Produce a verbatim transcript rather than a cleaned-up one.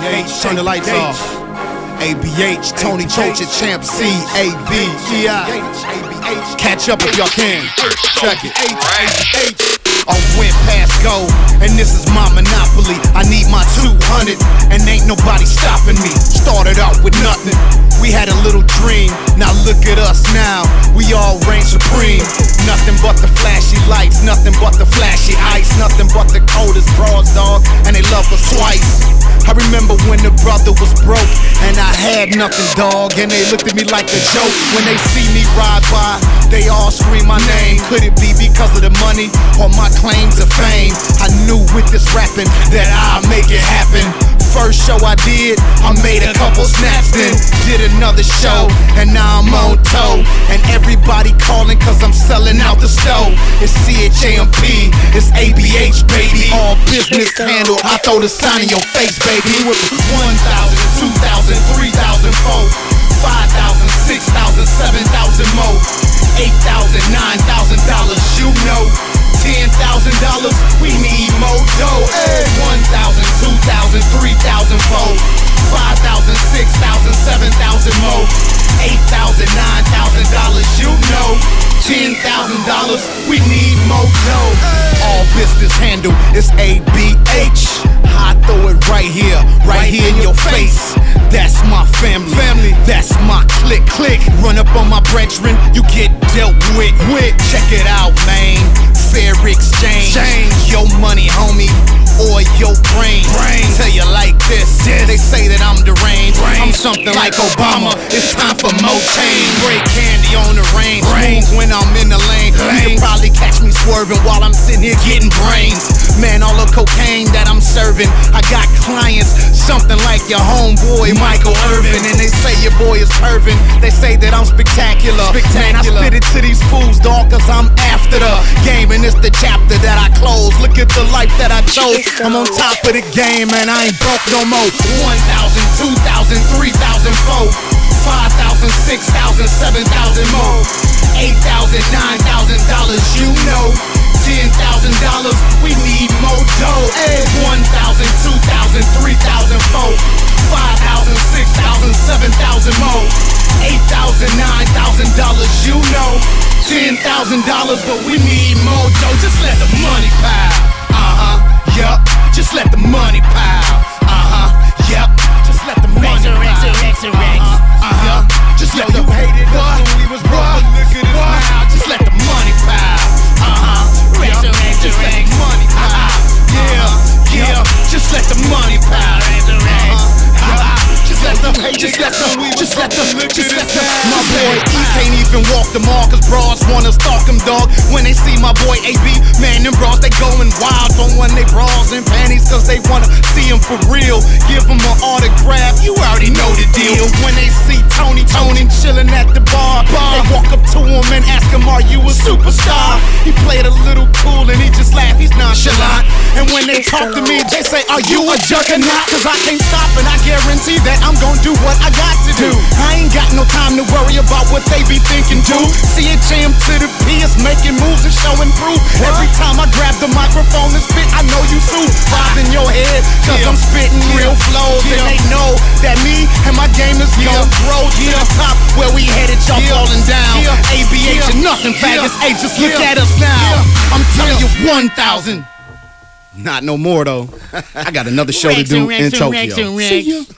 H, turn the lights off. A B H, Tony Chocha, Champ C, A B E I. Catch up if y'all can. Check it. I went past go, and this is my monopoly. I need my two hundred, and ain't nobody stopping me. Started out with nothing, we had a little dream. Now look at us now, we all reign supreme. Nothing but the flashy lights, nothing but the flashy ice, nothing but the coldest broads, dog, and they love us twice. I remember when the brother was broke, and I had nothing, dog, and they looked at me like a joke. When they see me ride by, they all scream my name. Could it be because of the money or my claims of fame? I knew with this rapping that I'll make it happen. First show I did, I made a couple snaps, then did another show, and now I'm on tour. And everybody calling cause I'm selling out the stove. It's C H A M P, it's A B H, baby. All business handled, I throw the sign in your face, baby. With one thousand, two thousand, three thousand, four, five thousand, six thousand, seven thousand more, eight thousand, nine thousand dollars, you know. ten thousand dollars, we need more dough. Hey. one thousand, two thousand, three thousand, four, five thousand, six thousand, seven thousand more, eight thousand, nine thousand dollars, you know. ten thousand dollars, we need more dough. Hey. All business handle, it's A B H. I throw it right here, right, right here in your face. That's my family, family. That's my click, click. Run up on my brethren, you get dealt with, with. Check it out, man. Fair exchange. Change. Your money, homie, or your brain. brain. Tell you like this, yes. They say that I'm deranged. Brain. I'm something like Obama. It's time for more change. Break candy on the range. Brain. Move when I'm in the lane. lane. You can probably catch me swerving while I'm sitting here getting brains. Man, all the cocaine that I'm serving, I got clients, something like your homeboy Michael Irvin. And they say your boy is pervin'. They say that I'm spectacular. spectacular. Man, I spit it to these fools, dog, cause I'm after the game. And it's the chapter that I close. Look at the life that I chose. I'm on top of the game and I ain't broke no more. One thousand, two thousand, three thousand, four, five thousand, six thousand, seven thousand more, eight thousand, nine thousand dollars, you know. ten thousand dollars, we need more dough. Hey. one thousand, two thousand, three thousand, four, five thousand, six thousand, seven thousand more, eight thousand, nine thousand dollars, you know. ten thousand dollars, but we need more dough. Just let the money pile. Uh-huh, yup. Just let the money pile. Uh-huh, yup. Just let the money pile. Uh-huh, uh-huh. Just let the hated us when we was broke. Look at us now. Just let the money pile. Uh-huh. Just let the money pile. Yeah, yeah. Just let the money pile. Uh-huh. Just let them hate, just let them, just let them, just let them. My boy E can't even walk the mall cause bras wanna stalk him, dog. When they see my boy A B, man, them bras, they going wild. Throwing they bras and panties cause they wanna see him for real. Give him an autograph, you already know the deal. When they see Tony, Tony chilling at the bar, they walk up to him and ask him, are you a superstar? He played a little cool and he just laughed, he's nonchalant. And when they talk to me, they say, are you a juggernaut? Cause I can't stop and I guarantee that I'm gonna do what I got to do. I ain't got no time to worry about what they be thinking, dude. C H A M to the P is making moves and showing proof. What? Every time I grab the microphone and spit, I know you too. Bobbing your head, cause yeah. I'm spitting yeah. real flows. Yeah. And they know that me and my game is yeah. gonna grow yeah. to the top where we headed, y'all yeah. falling down. Yeah. A B H yeah. and nothing, faggots. Yeah. Hey, just look yeah. at us now. Yeah. I'm telling yeah. you, one thousand. Not no more though. I got another show to do in Tokyo. See you.